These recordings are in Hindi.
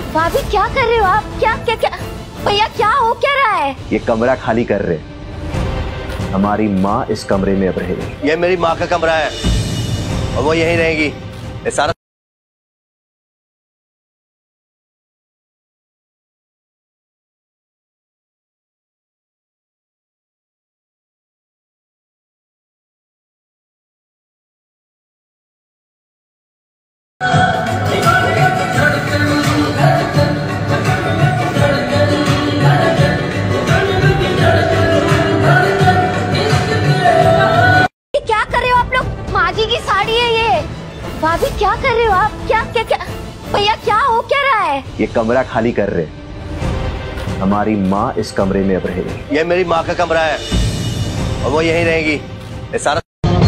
भाभी क्या कर रहे हो आप? क्या क्या क्या भैया, क्या हो क्या रहा है? ये कमरा खाली कर रहे। हमारी माँ इस कमरे में अब रहेगी। ये मेरी माँ का कमरा है और वो यहीं रहेगी। ये सारा क्या कर रहे हो आप लोग? माँ जी की साड़ी है ये। भाभी क्या कर रहे हो आप? क्या क्या क्या भैया, क्या हो क्या रहा है? ये कमरा खाली कर रहे। हमारी माँ इस कमरे में अब रहेगी। ये मेरी माँ का कमरा है और वो यहीं रहेगी। ये सारा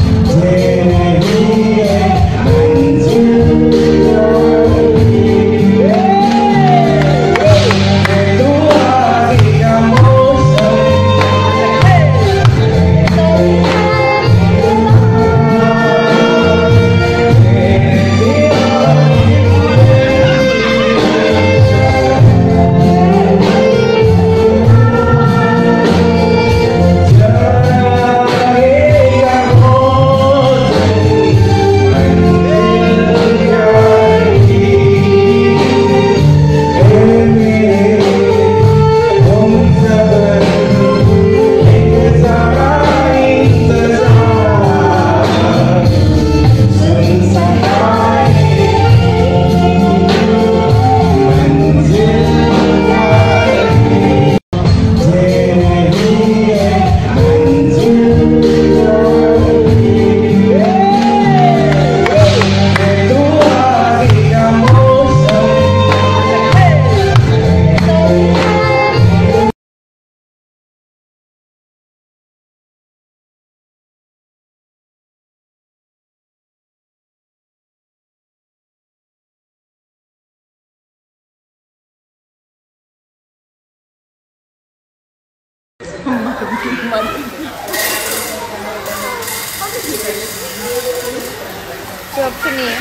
तो अब सुनिए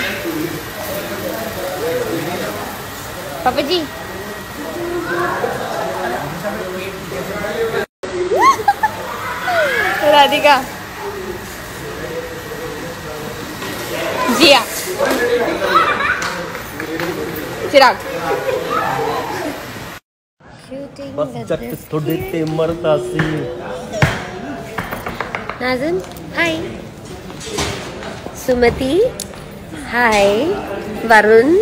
पापा जी। राधिका जिया चिराग बस जट थोड़े ते मरता सी। नाज़िम हाय, सुमति हाय, वरुण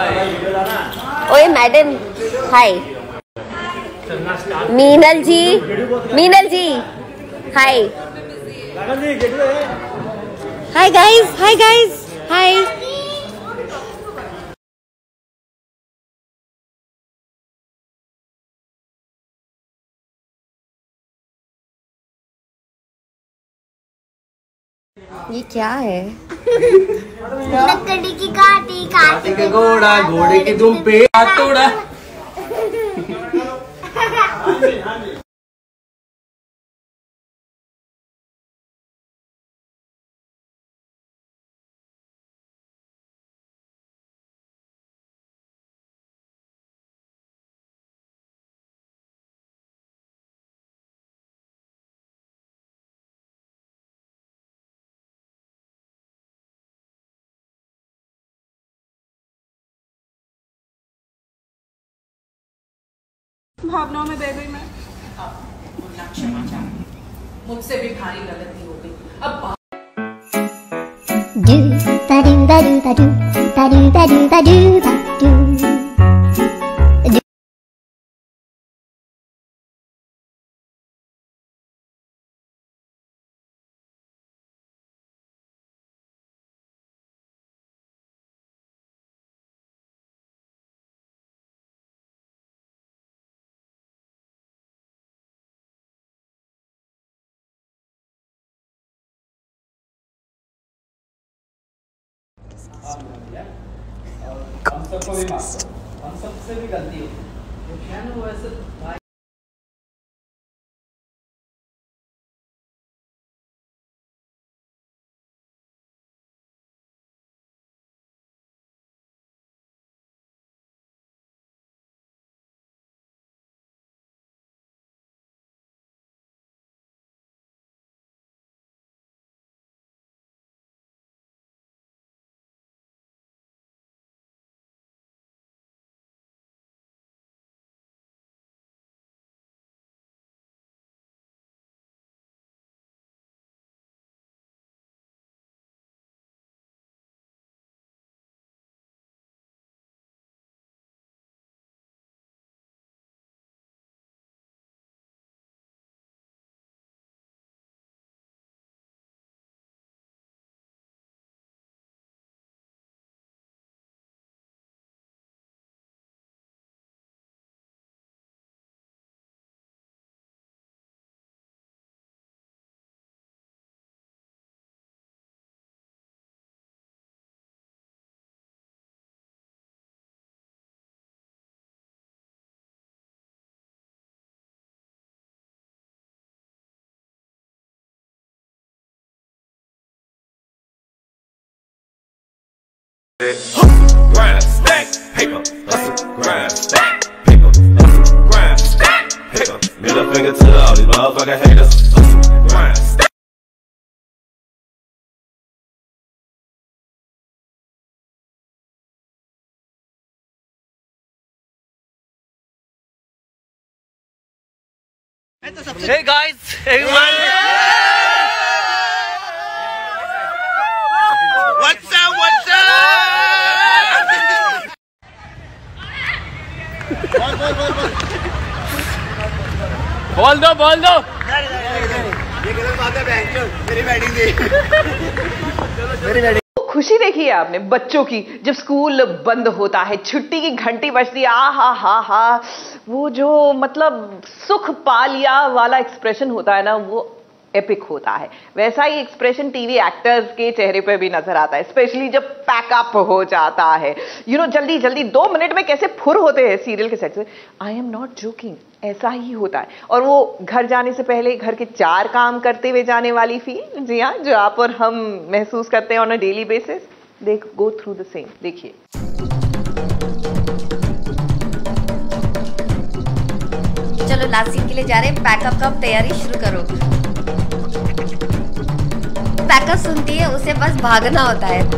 ओए madam hi, Meenal ji hi, hi guys hi. ये क्या है? लकड़ी की काटी काटी के घोड़ा घोड़े के दुम पे हाथ तोड़ा। भावनाओं में बह गई मैं। मुझसे भी भारी गलती हो गई। अब do ba do ba do ba do ba do ba do ba do ba do हम सबसे भी गलती होती है। Grind, stack, paper, hustle, grind, stack, paper, hustle, grind, stack, paper. Middle finger to all these motherfucking haters. Hustle, grind, stack. Hey guys, everyone. What's up? What's up? बोल दो। ये गलत बात है बहनचोद, मेरी बैटिंग थी। खुशी देखी है आपने बच्चों की जब स्कूल बंद होता है, छुट्टी की घंटी बजती है, हा वो जो मतलब सुख पा लिया वाला एक्सप्रेशन होता है ना, वो एपिक होता है। वैसा ही एक्सप्रेशन टीवी एक्टर्स के चेहरे पे भी नजर आता है, स्पेशली जब पैकअप हो जाता है। जल्दी 2 मिनट में कैसे फुर होते हैं सीरियल के सेट से। आई एम नॉट जोकिंग, ऐसा ही होता है। और वो घर जाने से पहले घर के 4 काम करते हुए जाने वाली फील, जी हाँ, जो आप और हम महसूस करते हैं on a daily basis. Go through the same. देखिए, चलो लास्ट सीन के लिए जा रहे हैं, पैकअप का तैयारी शुरू करो। पैकअप सुनती है, उसे बस भागना होता है।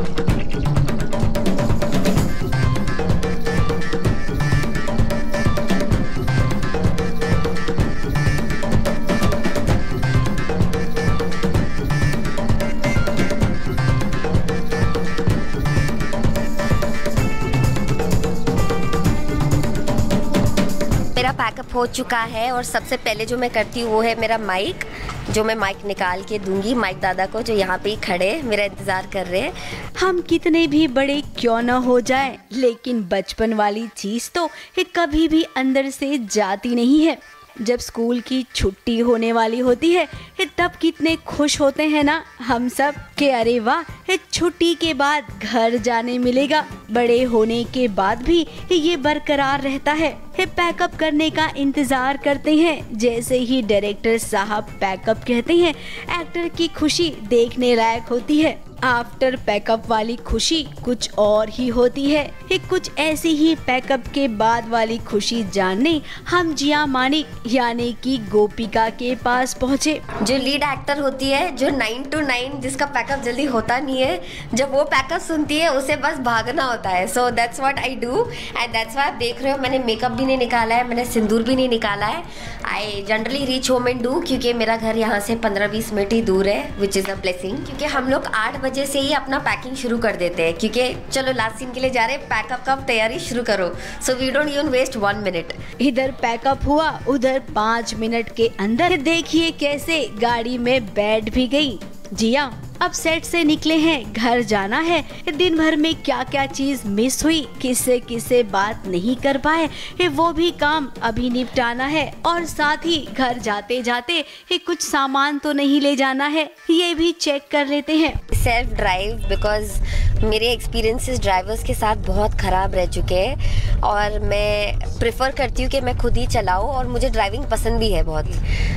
मेरा पैकअप हो चुका है और सबसे पहले जो मैं करती हूँ वो है मेरा माइक, जो मैं माइक निकाल के दूंगी माइक दादा को, जो यहाँ पे ही खड़े मेरा इंतजार कर रहे हैं। हम कितने भी बड़े क्यों न हो जाएं, लेकिन बचपन वाली चीज तो कभी भी अंदर से जाती नहीं है। जब स्कूल की छुट्टी होने वाली होती है तब कितने खुश होते हैं ना हम सब कि अरे वाह, छुट्टी के बाद घर जाने मिलेगा। बड़े होने के बाद भी ये बरकरार रहता है। पैकअप करने का इंतजार करते हैं। जैसे ही डायरेक्टर साहब पैकअप कहते हैं, एक्टर की खुशी देखने लायक होती है। आफ्टर पैकअप वाली खुशी कुछ और ही होती है। कुछ ऐसी ही पैकअप के बाद वाली खुशी जानने हम जिया मानिक यानी कि गोपिका के पास पहुँचे। जो लीड एक्टर होती है, जो 9 to 9 जिसका पैकअप जल्दी होता नहीं है, जब वो पैकअप सुनती है उसे बस भागना होता है। So that's what I do and that's why आप देख रहे हो मैंने मेकअप भी नहीं निकाला है, मैंने सिंदूर भी नहीं निकाला है। I generally reach home and do, क्योंकि मेरा घर यहाँ से 15-20 मिनट ही दूर है, विच इज़ अ ब्लेसिंग। क्योंकि हम लोग 8 बजे से ही अपना पैकिंग शुरू कर देते हैं, क्योंकि चलो लास्ट सीन के लिए जा रहे हैं, पैकअप का तैयारी शुरू करो। So we don't even waste 1 मिनट। इधर पैकअप हुआ, उधर 5 मिनट के अंदर देखिए कैसे गाड़ी में बैठ भी गई। जिया अब सेट से निकले हैं, घर जाना है। दिन भर में क्या क्या चीज मिस हुई, किससे बात नहीं कर पाए, वो भी काम अभी निपटाना है। और साथ ही घर जाते जाते कुछ सामान तो नहीं ले जाना है, ये भी चेक कर लेते हैं। सेल्फ ड्राइव, बिकॉज मेरे एक्सपीरियंसेस ड्राइवर्स के साथ बहुत ख़राब रह चुके हैं और मैं प्रेफर करती हूँ कि मैं खुद ही चलाऊँ, और मुझे ड्राइविंग पसंद भी है बहुत।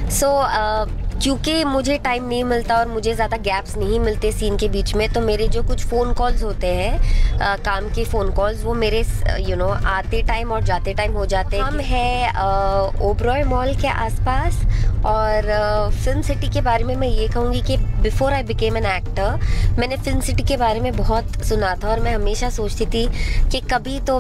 सो क्योंकि मुझे टाइम नहीं मिलता और मुझे ज़्यादा गैप्स नहीं मिलते सीन के बीच में, तो मेरे जो कुछ फ़ोन कॉल्स होते हैं, काम के फ़ोन कॉल्स, वो मेरे आते टाइम और जाते टाइम हो जाते हैं। हम हैं ओबरॉय मॉल के आसपास, और फिल्म सिटी के बारे में मैं ये कहूँगी कि before I became an actor मैंने फिल्म सिटी के बारे में बहुत सुना था, और मैं हमेशा सोचती थी कि कभी तो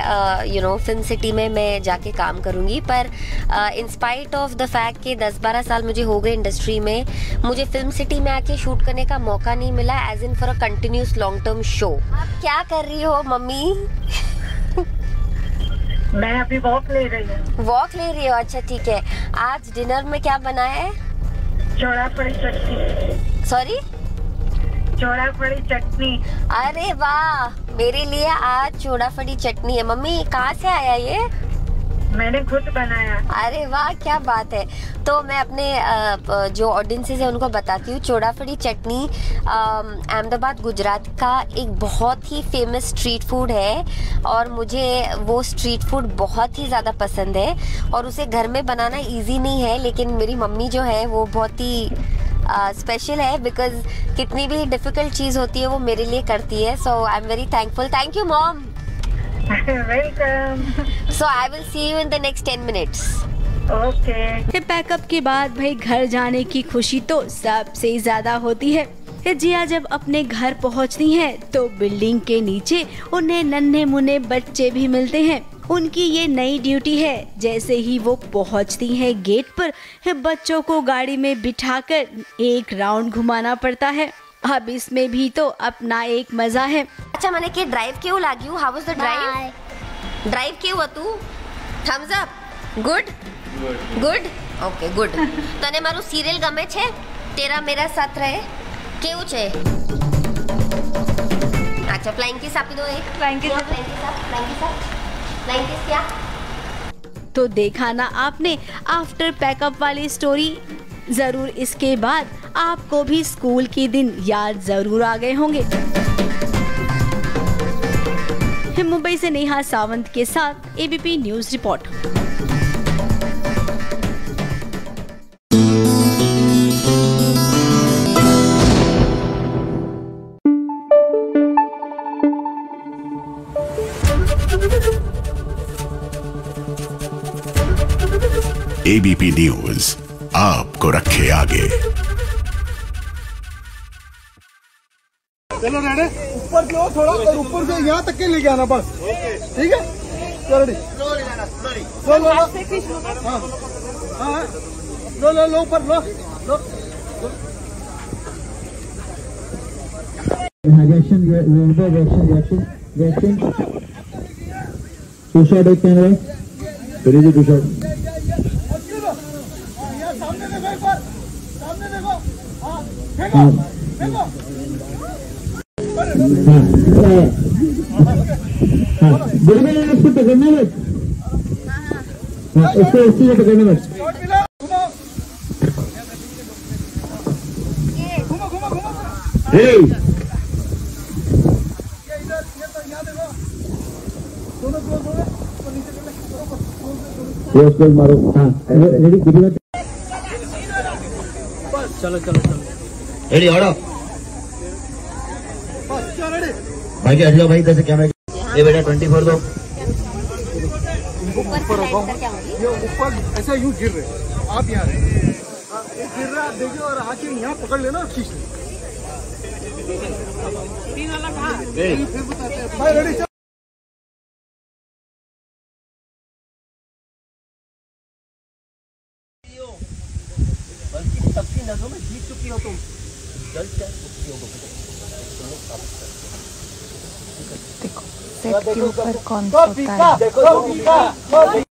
मैं फिल्म सिटी में मैं जाके काम करूँगी। पर in spite of the fact कि 10-12 साल मुझे हो गए इंडस्ट्री में, मुझे फिल्म सिटी में आके शूट करने का मौका नहीं मिला as in for a continuous long term show. आप क्या कर रही हो मम्मी? मैं अभी वॉक ले रही हूँ। वॉक ले रही हो, अच्छा ठीक है। आज डिनर में क्या बना है? चौड़ा-फड़ी चटनी। सॉरी? चौड़ा-फड़ी चटनी। अरे वाह, मेरे लिए आज चौड़ा-फड़ी चटनी है। मम्मी कहाँ से आया ये? मैंने खुद बनाया। अरे वाह, क्या बात है। तो मैं अपने जो ऑडियंसेस है उनको बताती हूँ, चौड़ा-फड़ी चटनी अहमदाबाद गुजरात का एक बहुत ही फेमस स्ट्रीट फूड है, और मुझे वो स्ट्रीट फूड बहुत ही ज़्यादा पसंद है, और उसे घर में बनाना इजी नहीं है, लेकिन मेरी मम्मी जो है वो बहुत ही स्पेशल है बिकॉज कितनी भी डिफिकल्ट चीज़ होती है वो मेरे लिए करती है. So I am very thankful. Thank you mom. Welcome. So I will see you in the next 10 minutes. Okay. Pack up के बाद भाई घर जाने की खुशी तो सबसे ज्यादा होती है. जिया जब अपने घर पहुंचती हैं तो बिल्डिंग के नीचे उन्हें नन्हे मुन्ने बच्चे भी मिलते हैं. उनकी ये नई ड्यूटी है. जैसे ही वो पहुंचती हैं गेट पर, बच्चों को गाड़ी में बिठाकर एक राउंड घुमाना पड़ता है. अब इसमें भी तो अपना एक मजा है. अच्छा मैंने के ड्राइव क्यों लागी हूँ. How was the drive. Drive क्यों हुआ तू. Thumbs up. Good good. Okay good. तने मारू सीरियल गमे छे. तेरा मेरा साथ रहे केવું છે. अच्छा फ्लाइंग किस આપી દો. एक फ्लाइंग किस क्या. तो देखा ना आपने आफ्टर पैकअप वाली स्टोरी. जरूर इसके बाद आपको भी स्कूल के दिन याद जरूर आ गए होंगे. मुंबई से नेहा सावंत के साथ ABP news report. ABP news आपको रखे आगे. चलो रेडी. ऊपर की ओर थोड़ा और ऊपर से यहाँ तक के लेके आना बस. ठीक है. चलो रेडी. लो हाँ हाँ. लो ऊपर लो. रिएक्शन. टू शॉट एक कैमरा. करिए टू शॉट. उसको पकड़ना मत. उसको पकड़ना मत. मारो. हाँ रेडी. चलो रेडी. हटो भाई. हट जाओ भाई. कैसे कैमरा. ये बेटा 24 दो. ऊपर ऊपर ऐसा यूं गिर रहे आप. यहाँ गिर रहा आप देखिए और आके यहाँ पकड़ लेना और खींच लेना. फिर बताते हैं भाई. रेडी. बल्कि सबकी नजरों में जीत चुकी हो तुम. जल्द क्या देखो सेट के ऊपर कौन सोता है.